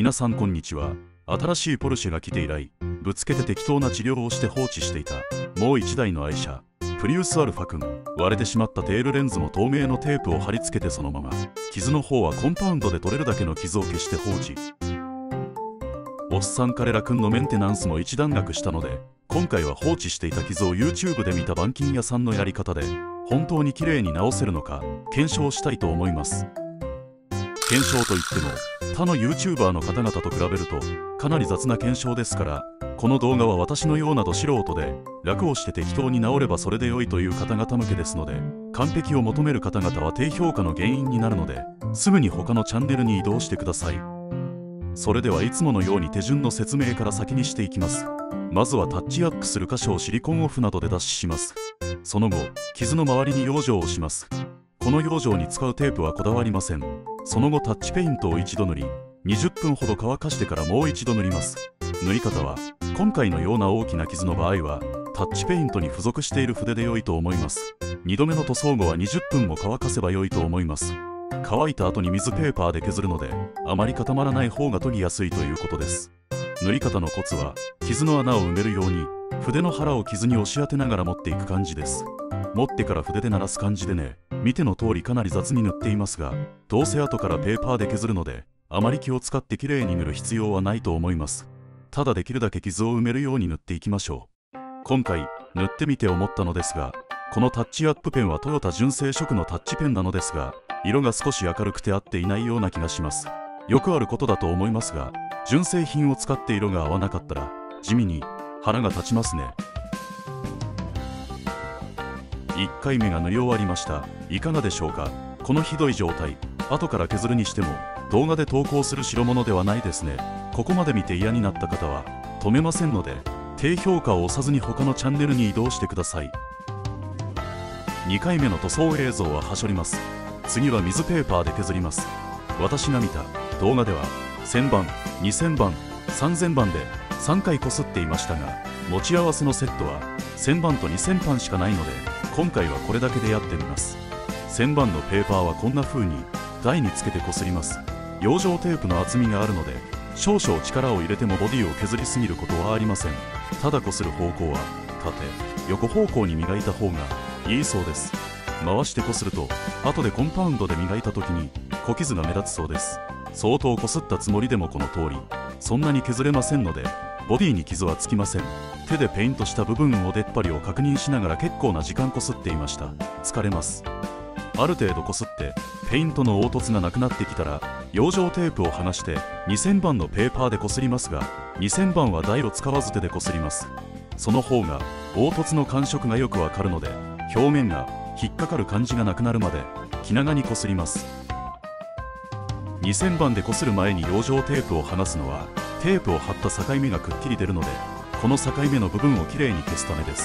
皆さんこんにちは。新しいポルシェが来て以来、ぶつけて適当な治療をして放置していたもう一台の愛車プリウスアルファ君。割れてしまったテールレンズも透明のテープを貼り付けてそのまま、傷の方はコンパウンドで取れるだけの傷を消して放置。おっさん彼ら君のメンテナンスも一段落したので、今回は放置していた傷を YouTube で見た板金屋さんのやり方で本当に綺麗に直せるのか検証したいと思います。検証といっても他の YouTuber の方々と比べるとかなり雑な検証ですから、この動画は私のようなど素人で楽をして適当に治ればそれで良いという方々向けですので、完璧を求める方々は低評価の原因になるので、すぐに他のチャンネルに移動してください。それではいつものように手順の説明から先にしていきます。まずはタッチアップする箇所をシリコンオフなどで脱脂します。その後、傷の周りに養生をします。この養生に使うテープはこだわりません。その後タッチペイントを一度塗り、20分ほど乾かしてからもう一度塗ります。塗り方は今回のような大きな傷の場合はタッチペイントに付属している筆で良いと思います。2度目の塗装後は20分も乾かせば良いと思います。乾いた後に水ペーパーで削るので、あまり固まらない方が研ぎやすいということです。塗り方のコツは傷の穴を埋めるように筆の腹を傷に押し当てながら持っていく感じです。持ってから筆で鳴らす感じでね。見ての通りかなり雑に塗っていますが、どうせ後からペーパーで削るのであまり気を使ってきれいに塗る必要はないと思います。ただできるだけ傷を埋めるように塗っていきましょう。今回塗ってみて思ったのですが、このタッチアップペンはトヨタ純正色のタッチペンなのですが、色が少し明るくて合っていないような気がします。よくあることだと思いますが、純正品を使って色が合わなかったら地味に腹が立ちますね。1回目が塗り終わりました。いかがでしょうか。このひどい状態、後から削るにしても動画で投稿する代物ではないですね。ここまで見て嫌になった方は止めませんので、低評価を押さずに他のチャンネルに移動してください。2回目の塗装映像ははしょります。次は水ペーパーで削ります。私が見た動画では1000番、2000番、3000番で3回こすっていましたが、持ち合わせのセットは1000番と2000番しかないので、今回はこれだけでやってみます。1000番のペーパーはこんな風に台につけてこすります。養生テープの厚みがあるので少々力を入れてもボディを削りすぎることはありません。ただこする方向は縦横方向に磨いた方がいいそうです。回してこすると後でコンパウンドで磨いた時に小傷が目立つそうです。相当こすったつもりでもこの通りそんなに削れませんので、ボディに傷はつきません。手でペイントした部分を出っ張りを確認しながら結構な時間こすっていました。疲れます。ある程度こすってペイントの凹凸がなくなってきたら養生テープを剥がして2000番のペーパーでこすりますが、2000番は台を使わず手でこすります。その方が凹凸の感触がよくわかるので、表面が引っかかる感じがなくなるまで気長にこすります。2000番でこする前に養生テープを剥がすのはテープを貼った境目がくっきり出るので、この境目の部分をきれいに消すためです。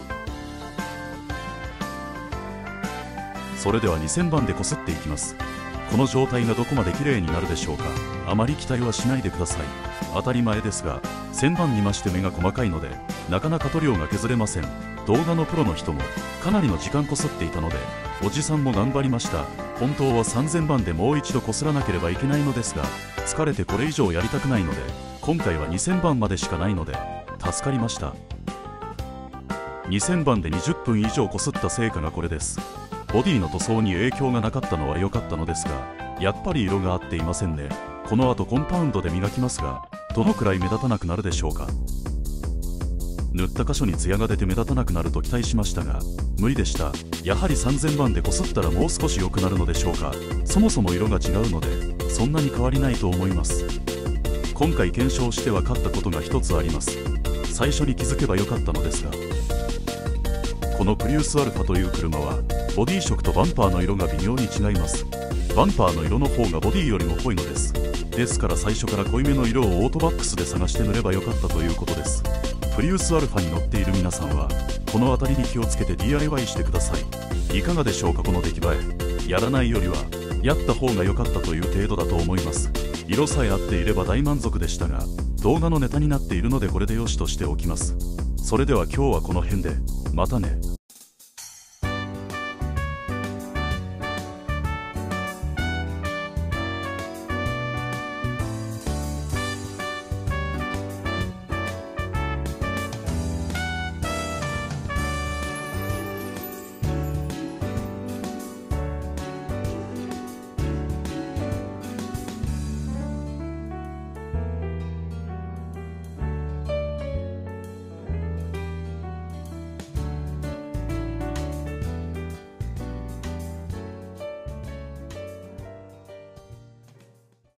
それでは2000番でこすっていきます。この状態がどこまできれいになるでしょうか。あまり期待はしないでください。当たり前ですが1000番に増して目が細かいのでなかなか塗料が削れません。動画のプロの人もかなりの時間こすっていたので、おじさんも頑張りました。本当は3000番でもう一度こすらなければいけないのですが、疲れてこれ以上やりたくないので今回は2000番までしかないので助かりました。2000番で20分以上こすった成果がこれです。ボディの塗装に影響がなかったのは良かったのですが、やっぱり色が合っていませんね。この後コンパウンドで磨きますが、どのくらい目立たなくなるでしょうか。塗った箇所にツヤが出て目立たなくなると期待しましたが無理でした。やはり3000番でこすったらもう少し良くなるのでしょうか。そもそも色が違うのでそんなに変わりないと思います。今回検証して分かったことが一つあります。最初に気づけばよかったのですが、このプリウスアルファという車はボディ色とバンパーの色が微妙に違います。バンパーの色の方がボディよりも濃いのです。ですから最初から濃いめの色をオートバックスで探して塗ればよかったということです。プリウスアルファに乗っている皆さんはこの辺りに気をつけて DIY してください。いかがでしょうか。この出来栄え、やらないよりはやった方が良かったという程度だと思います。色さえ合っていれば大満足でしたが、動画のネタになっているのでこれでよしとしておきます。それでは今日はこの辺で、またね。